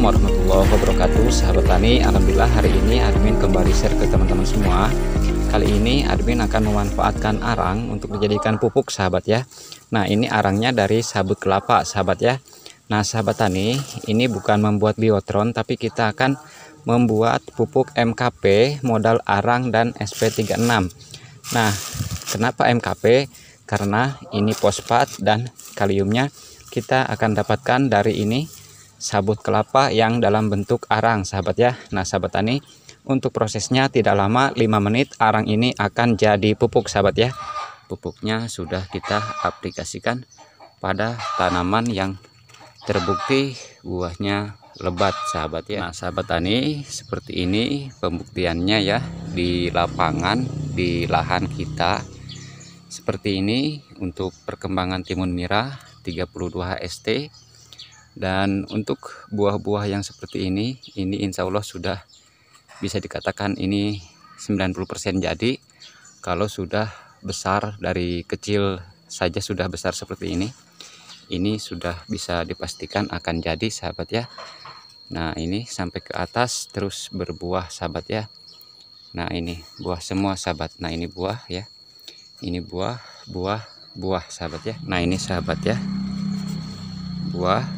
Assalamualaikum warahmatullahi wabarakatuh. Sahabat tani, alhamdulillah hari ini admin kembali share ke teman-teman semua. Kali ini admin akan memanfaatkan arang untuk dijadikan pupuk sahabat ya. Nah, ini arangnya dari sabut kelapa sahabat ya. Nah, sahabat tani, ini bukan membuat biotron, tapi kita akan membuat pupuk MKP modal arang dan SP36. Nah, kenapa MKP? Karena ini fosfat dan kaliumnya kita akan dapatkan dari ini sabut kelapa yang dalam bentuk arang sahabat ya. Nah, sahabat tani, untuk prosesnya tidak lama, 5 menit arang ini akan jadi pupuk sahabat ya. Pupuknya sudah kita aplikasikan pada tanaman yang terbukti buahnya lebat sahabat ya. Nah, sahabat tani, seperti ini pembuktiannya ya di lapangan, di lahan kita. Seperti ini untuk perkembangan timun nira 32 HST. Dan untuk buah-buah yang seperti ini insya Allah sudah bisa dikatakan ini 90% jadi. Kalau sudah besar, dari kecil saja sudah besar seperti ini sudah bisa dipastikan akan jadi sahabat ya. Nah, ini sampai ke atas terus berbuah sahabat ya. Nah, ini buah semua sahabat. Nah, ini buah ya, ini buah sahabat ya. Nah, ini sahabat ya, buah.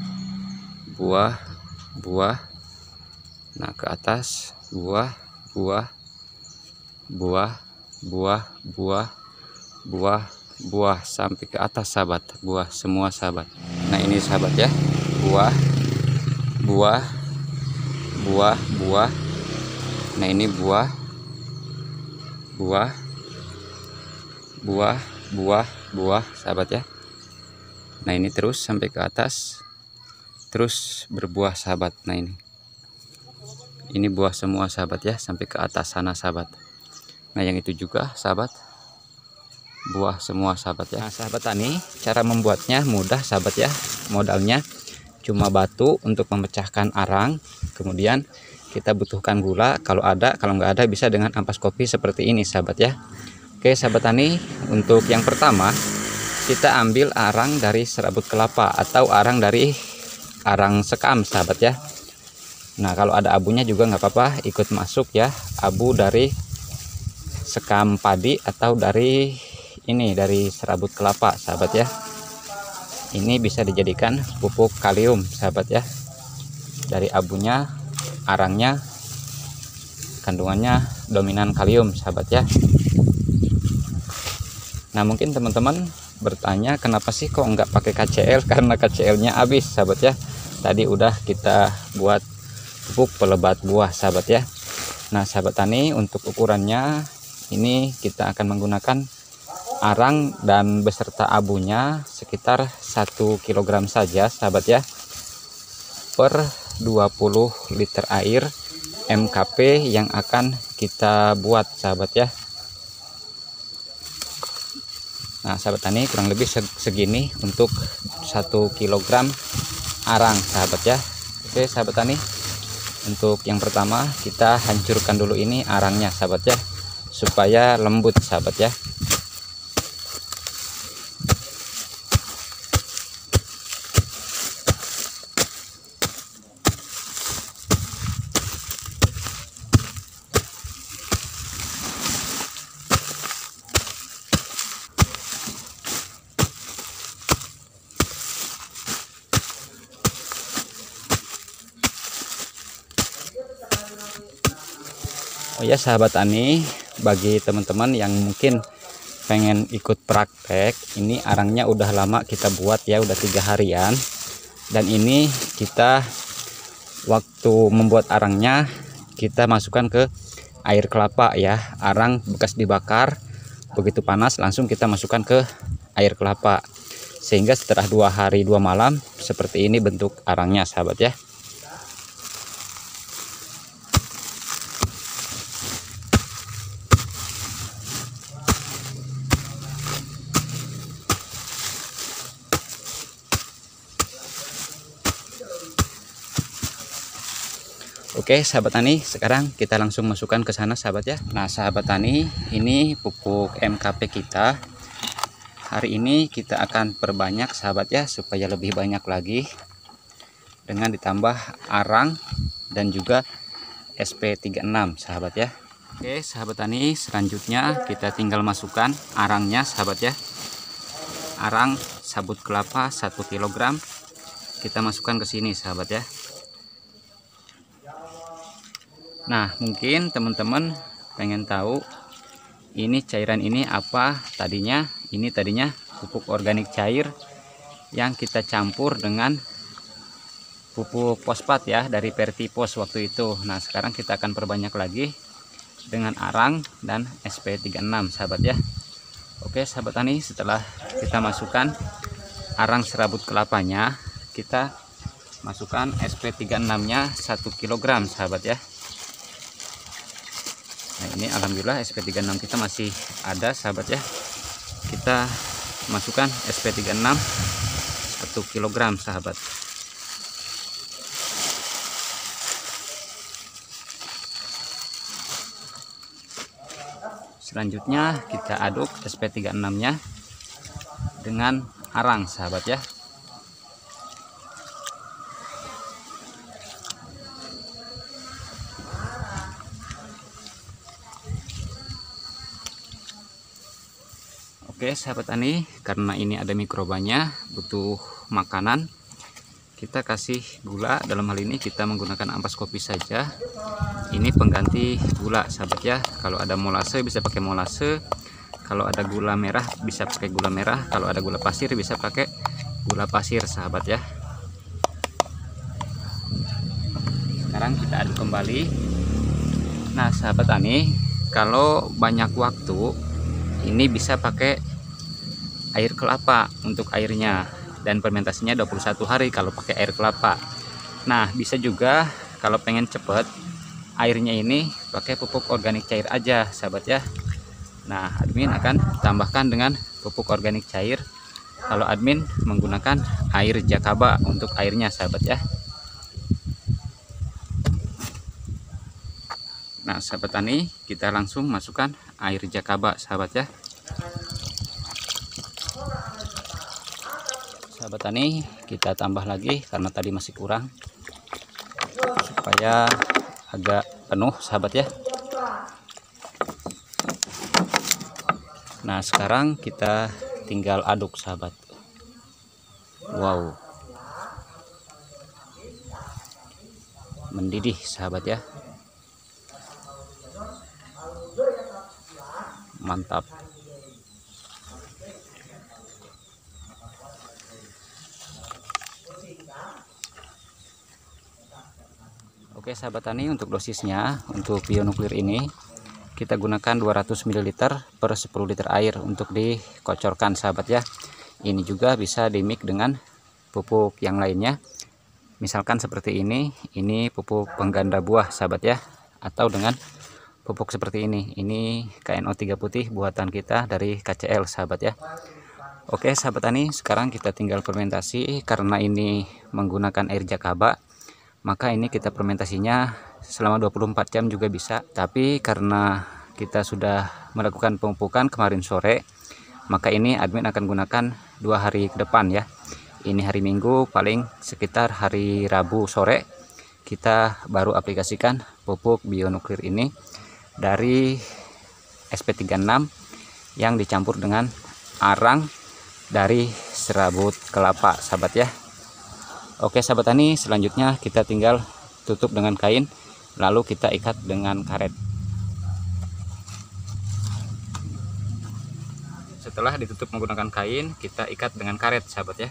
Nah, ke atas buah sampai ke atas sahabat, buah semua sahabat. Nah, ini sahabat ya, buah. Nah, ini buah sahabat ya. Nah, ini terus sampai ke atas terus berbuah sahabat. Nah, ini buah semua sahabat ya, sampai ke atas sana sahabat. Nah, yang itu juga sahabat, buah semua sahabat ya. Nah, sahabat tani, cara membuatnya mudah sahabat ya. Modalnya cuma batu untuk memecahkan arang, kemudian kita butuhkan gula kalau ada, kalau nggak ada bisa dengan ampas kopi seperti ini sahabat ya. Oke sahabat tani, untuk yang pertama kita ambil arang dari serabut kelapa atau arang dari arang sekam sahabat ya. Nah, kalau ada abunya juga nggak apa-apa, ikut masuk ya, abu dari sekam padi atau dari ini dari serabut kelapa sahabat ya. Ini bisa dijadikan pupuk kalium sahabat ya. Dari abunya, arangnya kandungannya dominan kalium sahabat ya. Nah, mungkin teman-teman bertanya kenapa sih kok nggak pakai KCl, karena KCl-nya habis sahabat ya. Tadi udah kita buat pupuk pelebat buah sahabat ya. Nah, sahabat tani, untuk ukurannya ini kita akan menggunakan arang dan beserta abunya sekitar 1 kg saja sahabat ya, per 20 liter air MKP yang akan kita buat sahabat ya. Nah, sahabat tani, kurang lebih segini untuk 1 kg arang sahabat ya. Oke sahabat tani, untuk yang pertama kita hancurkan dulu ini arangnya sahabat ya, supaya lembut sahabat ya. Oh ya sahabat tani, bagi teman-teman yang mungkin pengen ikut praktek, ini arangnya udah lama kita buat ya, udah 3 harian. Dan ini kita waktu membuat arangnya kita masukkan ke air kelapa ya, arang bekas dibakar, begitu panas langsung kita masukkan ke air kelapa, sehingga setelah 2 hari 2 malam seperti ini bentuk arangnya sahabat ya. Oke sahabat tani, sekarang kita langsung masukkan ke sana sahabat ya. Nah, sahabat tani, ini pupuk MKP kita. Hari ini kita akan perbanyak sahabat ya, supaya lebih banyak lagi. dengan ditambah arang dan juga SP36 sahabat ya. Oke sahabat tani, selanjutnya kita tinggal masukkan arangnya sahabat ya. Arang sabut kelapa 1 kg kita masukkan ke sini sahabat ya. Nah mungkin teman-teman pengen tahu ini cairan ini apa tadinya. Ini tadinya pupuk organik cair yang kita campur dengan pupuk fosfat ya dari Vertipos waktu itu. Nah sekarang kita akan perbanyak lagi dengan arang dan SP36 sahabat ya. Oke sahabat tani, setelah kita masukkan arang serabut kelapanya, kita masukkan SP36 nya 1 kg sahabat ya. Nah ini alhamdulillah SP36 kita masih ada sahabat ya. Kita masukkan SP36 1 kg sahabat. Selanjutnya kita aduk SP36 nya dengan arang sahabat ya. Oke sahabat tani, karena ini ada mikrobanya, butuh makanan, kita kasih gula. Dalam hal ini kita menggunakan ampas kopi saja. Ini pengganti gula sahabat ya. Kalau ada molase bisa pakai molase, kalau ada gula merah bisa pakai gula merah, kalau ada gula pasir bisa pakai gula pasir sahabat ya. Sekarang kita aduk kembali. Nah sahabat tani, kalau banyak waktu ini bisa pakai air kelapa untuk airnya, dan fermentasinya 21 hari kalau pakai air kelapa. Nah bisa juga kalau pengen cepet airnya ini pakai pupuk organik cair aja sahabat ya. Nah admin akan tambahkan dengan pupuk organik cair kalau admin menggunakan air jakaba untuk airnya sahabat ya. Nah sahabat tani, kita langsung masukkan air jakaba sahabat ya. Sahabat tani, kita tambah lagi karena tadi masih kurang supaya agak penuh sahabat ya. Nah sekarang kita tinggal aduk sahabat. Wow, mendidih sahabat ya, mantap. Oke sahabat tani, untuk dosisnya untuk bionuklir ini kita gunakan 200 ml per 10 liter air untuk dikocorkan sahabat ya. Ini juga bisa dimix dengan pupuk yang lainnya, misalkan seperti ini pupuk pengganda buah sahabat ya, atau dengan pupuk seperti ini KNO3 putih buatan kita dari KCL sahabat ya. Oke sahabat tani, sekarang kita tinggal fermentasi. Karena ini menggunakan air jakaba, maka ini kita fermentasinya selama 24 jam juga bisa. Tapi karena kita sudah melakukan pemupukan kemarin sore, maka ini admin akan gunakan 2 hari ke depan ya. Ini hari Minggu, paling sekitar hari Rabu sore kita baru aplikasikan pupuk bionuklir ini dari SP36 yang dicampur dengan arang dari serabut kelapa sahabat ya. Oke sahabat tani, selanjutnya kita tinggal tutup dengan kain, lalu kita ikat dengan karet. Setelah ditutup menggunakan kain, kita ikat dengan karet sahabat ya.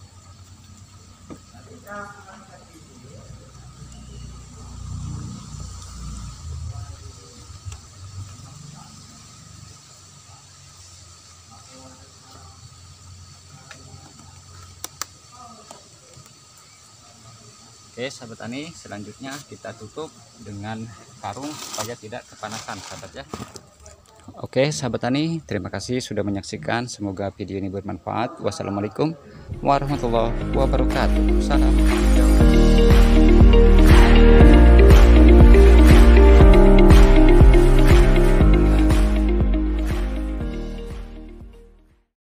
Oke sahabat tani, selanjutnya kita tutup dengan karung supaya tidak kepanasan sahabat ya. Oke sahabat tani, terima kasih sudah menyaksikan. Semoga video ini bermanfaat. Wassalamualaikum warahmatullahi wabarakatuh. Salam.